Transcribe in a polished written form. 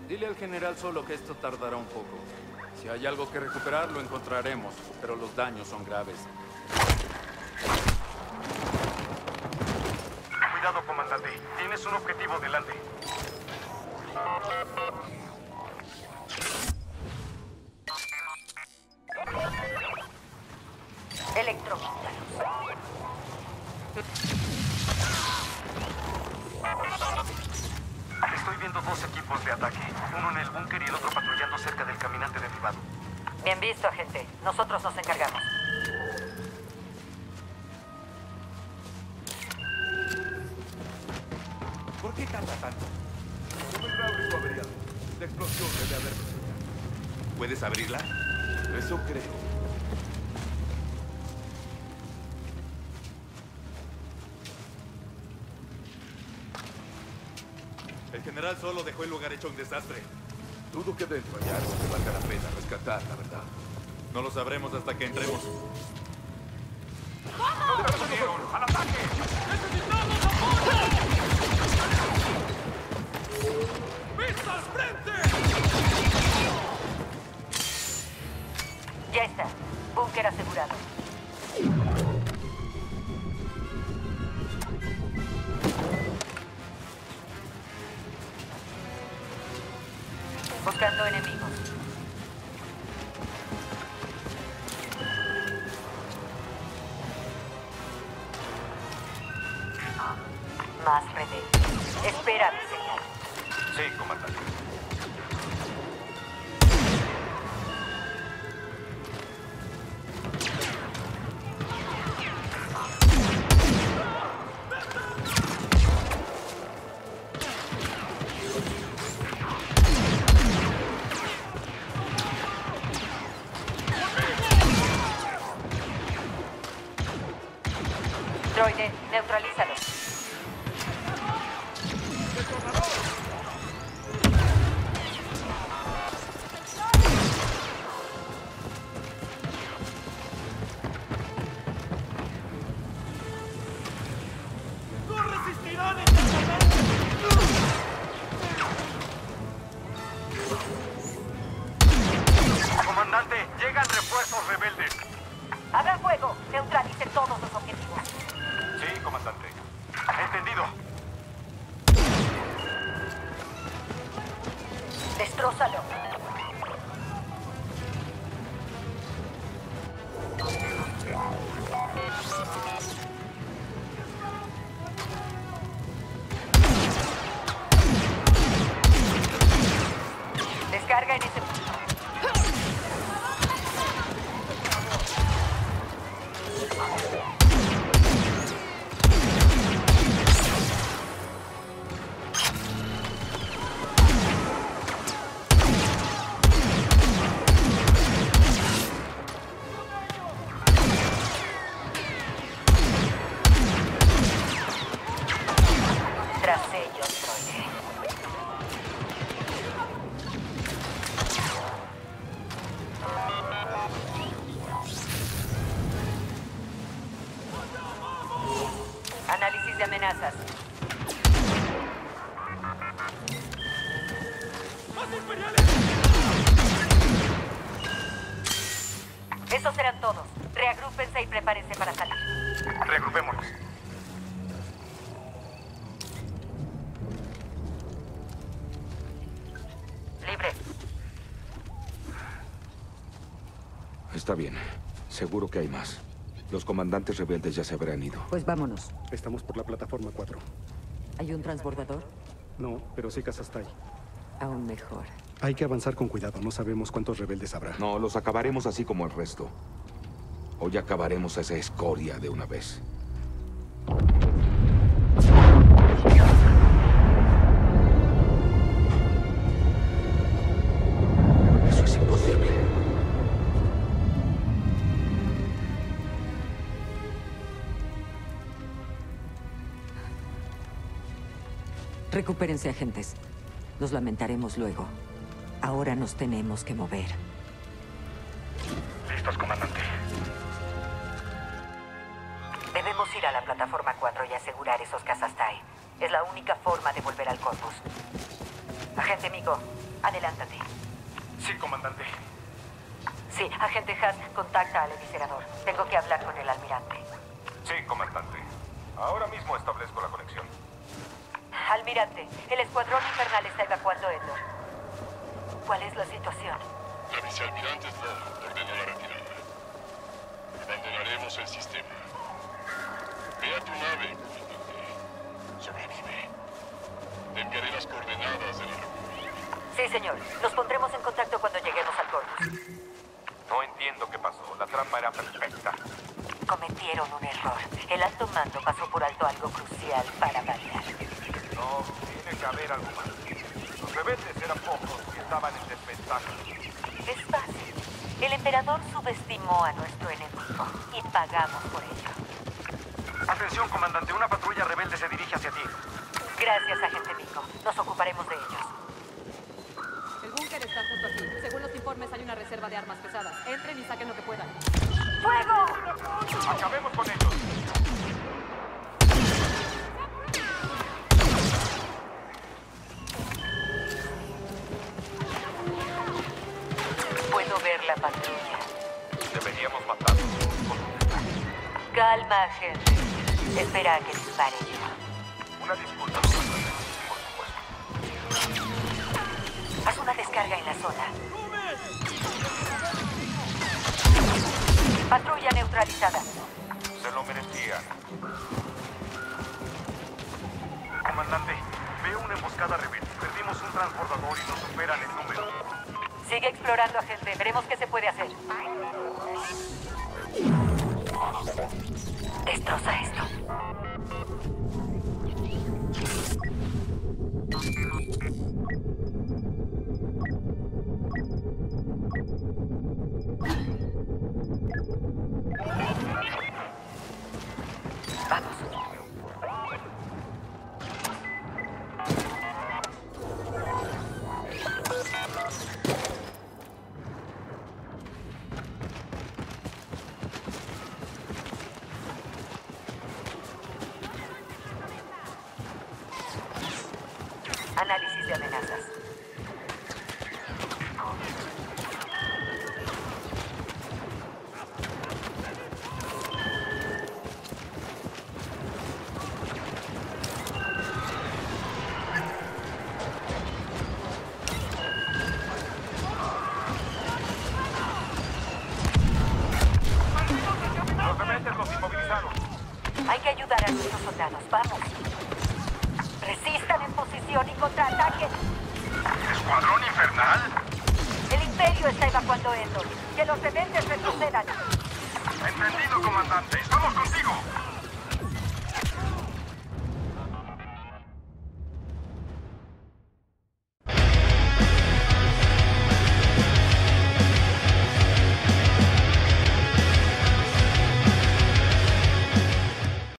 Dile al general Solo que esto tardará un poco. Si hay algo que recuperar, lo encontraremos, pero los daños son graves. Cuidado, comandante. Tienes un objetivo delante. Estoy viendo dos equipos de ataque. Uno en el búnker y el otro patrullando cerca del caminante derribado. Bien visto, agente. Nosotros nos encargamos. ¿Por qué tarda tanto? Como el hidráulico averiado. La explosión debe haber resultado. ¿Puedes abrirla? Eso creo. El general Solo dejó el lugar hecho un desastre. Dudo que dentro haya algo que valga la pena rescatar, la verdad. No lo sabremos hasta que entremos. ¡Vamos! ¡Al ataque! ¡Necesitamos apoyo! ¡Vista al frente! Ya está. Búnker asegurado. Buscando enemigos. Más rebeldes. Espera mi señal. Sí, comandante. Droide, neutralízalo. ¡No resistirán eternamente! Comandante, llegan refuerzos rebeldes. Abran fuego. Neutralicen todos los objetivos. Sí, comandante. Entendido. Destrózalo. Descarga en ese punto. Tras ellos, droide. Análisis de amenazas. ¡Más imperiales! Esos serán todos. Reagrúpense y prepárense para salir. Reagrupémonos. Libre. Está bien. Seguro que hay más. Los comandantes rebeldes ya se habrán ido. Pues vámonos. Estamos por la plataforma 4. ¿Hay un transbordador? No, pero sí hasta ahí. Aún mejor. Hay que avanzar con cuidado. No sabemos cuántos rebeldes habrá. No, los acabaremos así como el resto. Hoy acabaremos esa escoria de una vez. Eso es imposible. Recupérense, agentes. Nos lamentaremos luego. Ahora nos tenemos que mover. Listos, comandante. Debemos ir a la plataforma 4 y asegurar esos Kazastai. Es la única forma de volver al Corpus. Agente Miko, adelántate. Sí, comandante. Sí, agente Haas, contacta al eviscerador. Tengo que hablar con el almirante. Sí, comandante. Ahora mismo establezco la conexión. Almirante, el escuadrón infernal está evacuando Endor. ¿Cuál es la situación? La vicealmirante Thor ordenó la retirada. Abandonaremos el sistema. Ve a tu nave, comandante. Sobrevive. Te enviaré las coordenadas de la República. Sí, señor. Nos pondremos en contacto cuando lleguemos al Corvus. No entiendo qué pasó. La trampa era perfecta. Cometieron un error. El alto mando pasó por alto algo crucial para variar. No, tiene que haber algo más. Los rebeldes eran pocos y estaban en desventaja. Es fácil. El emperador subestimó a nuestro enemigo y pagamos por ello. Atención, comandante. Una patrulla rebelde se dirige hacia ti. Gracias, agente Miko. Nos ocuparemos de ellos. El búnker está justo aquí. Según los informes, hay una reserva de armas pesadas. Entren y saquen lo que puedan. ¡Fuego! ¡Acabemos con ellos! Puedo ver la patrulla. Deberíamos matarlos. Calma, agente. Espera a que dispare yo. Una disculpa, comandante. Por supuesto. Haz una descarga en la zona. Patrulla neutralizada. Se lo merecían. Comandante, veo una emboscada rebelde. Perdimos un transbordador y nos superan en número. Sigue explorando, agente. Veremos qué se puede hacer. Destroza esto. Vamos. Análisis de amenazas. Los rebeldes los inmovilizaron. Hay que ayudar a nuestros soldados. Vamos. Resistan en posición y contraataquen. ¿Escuadrón infernal? El Imperio está evacuando Endor. Que los rebeldes retrocedan. Entendido, comandante. ¡Estamos contigo!